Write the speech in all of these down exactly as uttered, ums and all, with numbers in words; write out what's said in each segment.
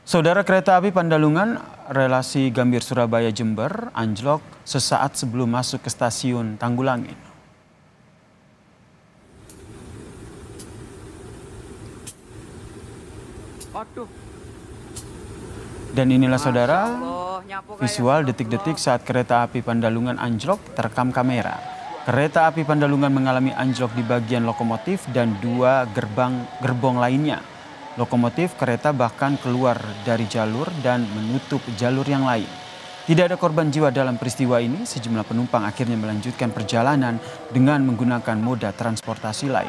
Saudara, kereta api Pandalungan relasi Gambir Surabaya Jember anjlok sesaat sebelum masuk ke stasiun Tanggulangin. Dan inilah saudara, visual detik-detik saat kereta api Pandalungan anjlok terekam kamera. Kereta api Pandalungan mengalami anjlok di bagian lokomotif dan dua gerbang gerbong lainnya. Lokomotif kereta bahkan keluar dari jalur dan menutup jalur yang lain. Tidak ada korban jiwa dalam peristiwa ini. Sejumlah penumpang akhirnya melanjutkan perjalanan dengan menggunakan moda transportasi lain.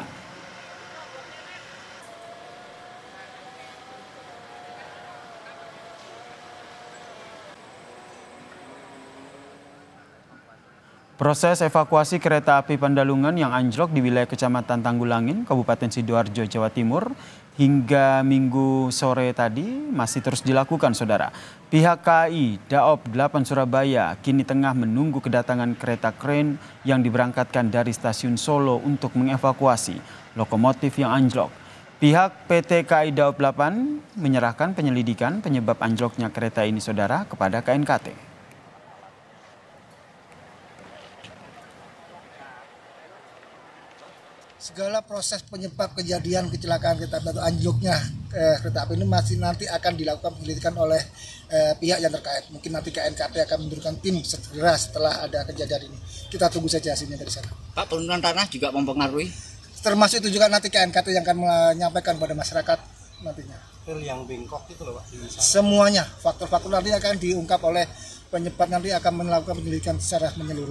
Proses evakuasi kereta api Pandalungan yang anjlok di wilayah Kecamatan Tanggulangin, Kabupaten Sidoarjo, Jawa Timur hingga Minggu sore tadi masih terus dilakukan, saudara. Pihak K A I Daop delapan Surabaya kini tengah menunggu kedatangan kereta kren yang diberangkatkan dari stasiun Solo untuk mengevakuasi lokomotif yang anjlok. Pihak P T K A I Daop delapan menyerahkan penyelidikan penyebab anjloknya kereta ini, saudara, kepada K N K T. Segala proses penyebab kejadian kecelakaan kereta api atau anjloknya eh, kereta api ini masih nanti akan dilakukan penyelidikan oleh eh, pihak yang terkait. Mungkin nanti K N K T akan menurunkan tim segera setelah ada kejadian ini. Kita tunggu saja hasilnya dari sana. Pak, penurunan tanah juga mempengaruhi? Termasuk itu juga nanti K N K T yang akan menyampaikan kepada masyarakat nantinya. Yang bengkok itu loh Pak? Semuanya, faktor-faktor nanti akan diungkap oleh penyebab, nanti akan melakukan penyelidikan secara menyeluruh.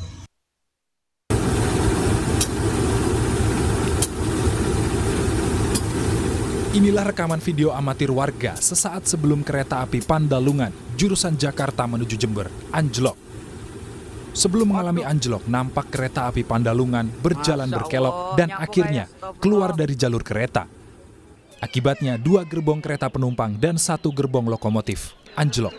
Inilah rekaman video amatir warga sesaat sebelum kereta api Pandalungan jurusan Jakarta menuju Jember anjlok. Sebelum mengalami anjlok, nampak kereta api Pandalungan berjalan berkelok dan akhirnya keluar dari jalur kereta. Akibatnya dua gerbong kereta penumpang dan satu gerbong lokomotif anjlok.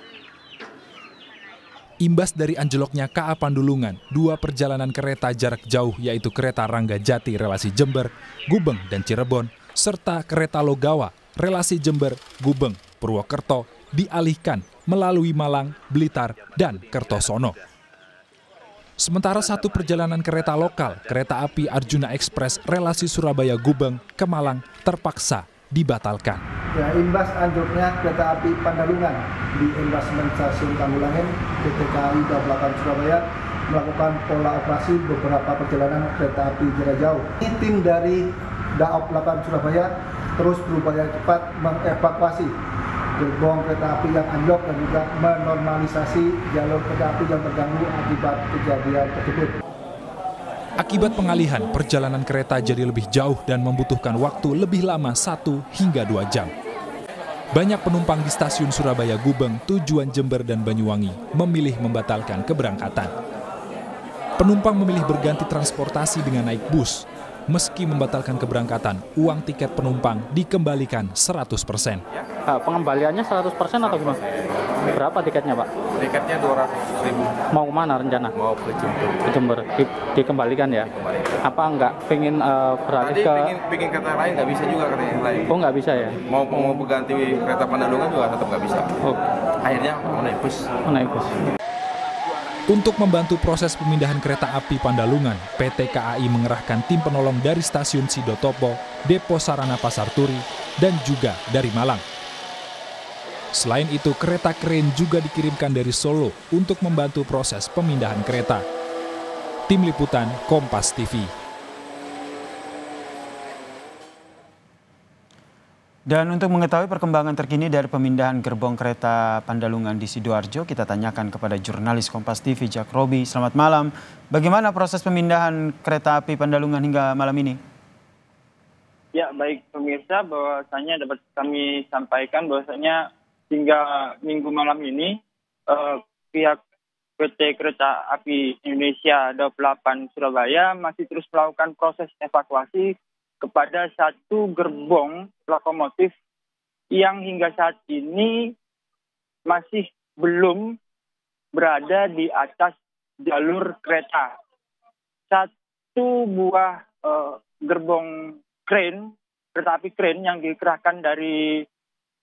Imbas dari anjloknya K A Pandalungan, dua perjalanan kereta jarak jauh yaitu kereta Rangga Jati relasi Jember, Gubeng, dan Cirebon, serta kereta Logawa relasi Jember, Gubeng, Purwokerto dialihkan melalui Malang, Blitar, dan Kertosono. Sementara satu perjalanan kereta lokal, kereta api Arjuna Express relasi Surabaya Gubeng ke Malang terpaksa dibatalkan. Ya, imbas anjloknya kereta api Pandalungan di embasmen stasiun Tanggulangin, P T K A I Daop delapan Surabaya melakukan pola operasi beberapa perjalanan kereta api jarak jauh. Tim dari Daop delapan Surabaya terus berupaya cepat mengevakuasi gerbong kereta api yang anjlok dan juga menormalisasi jalur kereta api yang terganggu akibat kejadian tersebut. Akibat pengalihan, perjalanan kereta jadi lebih jauh dan membutuhkan waktu lebih lama satu hingga dua jam. Banyak penumpang di stasiun Surabaya Gubeng, tujuan Jember dan Banyuwangi memilih membatalkan keberangkatan. Penumpang memilih berganti transportasi dengan naik bus. Meski membatalkan keberangkatan, uang tiket penumpang dikembalikan seratus persen. Nah, pengembaliannya seratus persen atau gimana? Berapa tiketnya, Pak? Tiketnya dua ratus ribu. Mau kemana rencana? Mau ke Jember. Ke Jember. Di, dikembalikan ya? Dikembalikan. Apa enggak pengen uh, beralih Tadi ke... pengen, pengen kereta lain nggak bisa juga kereta yang lain. Oh, nggak bisa ya? Mau mau berganti kereta Pandalungan juga tetap nggak bisa. Oh. Akhirnya mau naik bus. Oh, naik bus. Untuk membantu proses pemindahan kereta api Pandalungan, P T K A I mengerahkan tim penolong dari stasiun Sidotopo, Depo Sarana Pasar Turi, dan juga dari Malang. Selain itu, kereta kren juga dikirimkan dari Solo untuk membantu proses pemindahan kereta. Tim Liputan Kompas T V. Dan untuk mengetahui perkembangan terkini dari pemindahan gerbong kereta Pandalungan di Sidoarjo, kita tanyakan kepada jurnalis Kompas T V Jack Robi. Selamat malam. Bagaimana proses pemindahan kereta api Pandalungan hingga malam ini? Ya, baik pemirsa, bahwasanya dapat kami sampaikan bahwasanya hingga minggu malam ini eh, pihak P T Kereta Api Indonesia Daop delapan Surabaya masih terus melakukan proses evakuasi kepada satu gerbong lokomotif yang hingga saat ini masih belum berada di atas jalur kereta. Satu buah uh, gerbong kren, kereta api kren yang dikerahkan dari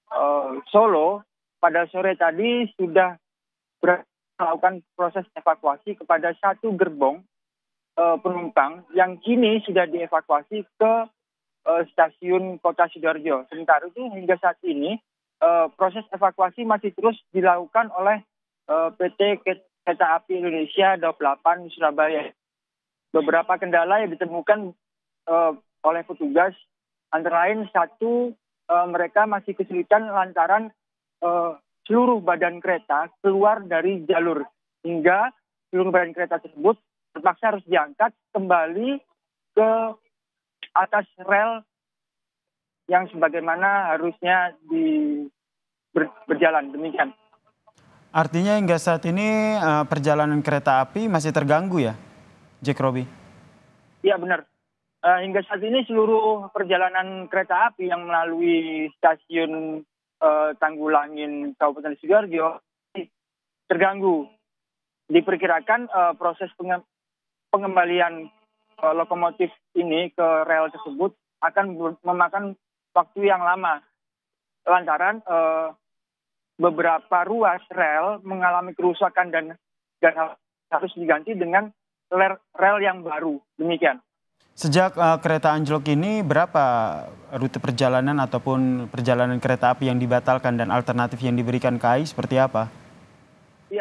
eh, Solo pada sore tadi sudah melakukan proses evakuasi kepada satu gerbong eh, penumpang yang kini sudah dievakuasi ke eh, stasiun Kota Sidoarjo. Sementara itu hingga saat ini eh, proses evakuasi masih terus dilakukan oleh eh, P T Kereta Api Indonesia Daup delapan Surabaya. Beberapa kendala yang ditemukan eh, oleh petugas antara lain satu eh, mereka masih kesulitan lantaran eh, seluruh badan kereta keluar dari jalur hingga seluruh badan kereta tersebut terpaksa harus diangkat kembali ke atas rel yang sebagaimana harusnya di ber, berjalan demikian. Artinya hingga saat ini uh, perjalanan kereta api masih terganggu ya, Jack Robi? Iya benar. Uh, hingga saat ini seluruh perjalanan kereta api yang melalui stasiun uh, Tanggulangin Kabupaten Sidoarjo terganggu. Diperkirakan uh, proses penge pengembalian uh, lokomotif ini ke rel tersebut akan memakan waktu yang lama. Lantaran uh, beberapa ruas rel mengalami kerusakan dan dan harus diganti dengan rel, rel yang baru. Demikian. Sejak uh, kereta anjlok ini berapa rute perjalanan ataupun perjalanan kereta api yang dibatalkan dan alternatif yang diberikan K A I seperti apa? Ya,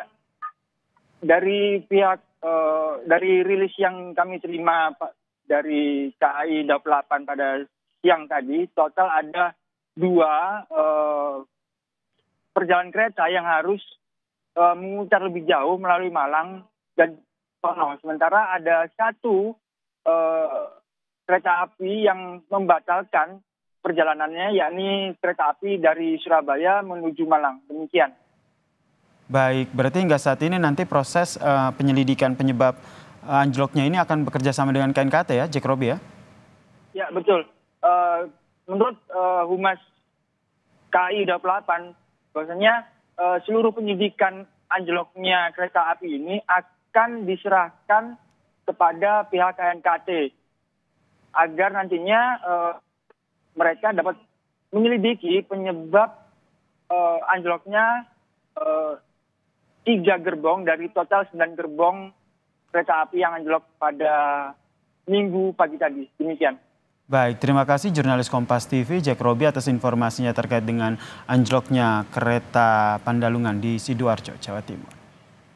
dari pihak uh, dari rilis yang kami terima Pak, dari K A I Daup delapan pada siang tadi, total ada dua uh, perjalanan kereta yang harus uh, memutar lebih jauh melalui Malang dan Solo. Sementara ada satu uh, kereta api yang membatalkan perjalanannya, yakni kereta api dari Surabaya menuju Malang. Demikian. Baik, berarti hingga saat ini nanti proses uh, penyelidikan penyebab uh, anjloknya ini akan bekerja sama dengan K N K T ya, Jack Robi ya? Ya, betul. Uh, menurut uh, Humas K A I Daup delapan, bahwasanya uh, seluruh penyidikan anjloknya kereta api ini akan diserahkan kepada pihak K N K T agar nantinya uh, mereka dapat menyelidiki penyebab uh, anjloknya uh, tiga gerbong dari total sembilan gerbong kereta api yang anjlok pada Minggu pagi tadi. Demikian. Baik, terima kasih jurnalis Kompas T V Jack Robi atas informasinya terkait dengan anjloknya kereta Pandalungan di Sidoarjo, Jawa Timur.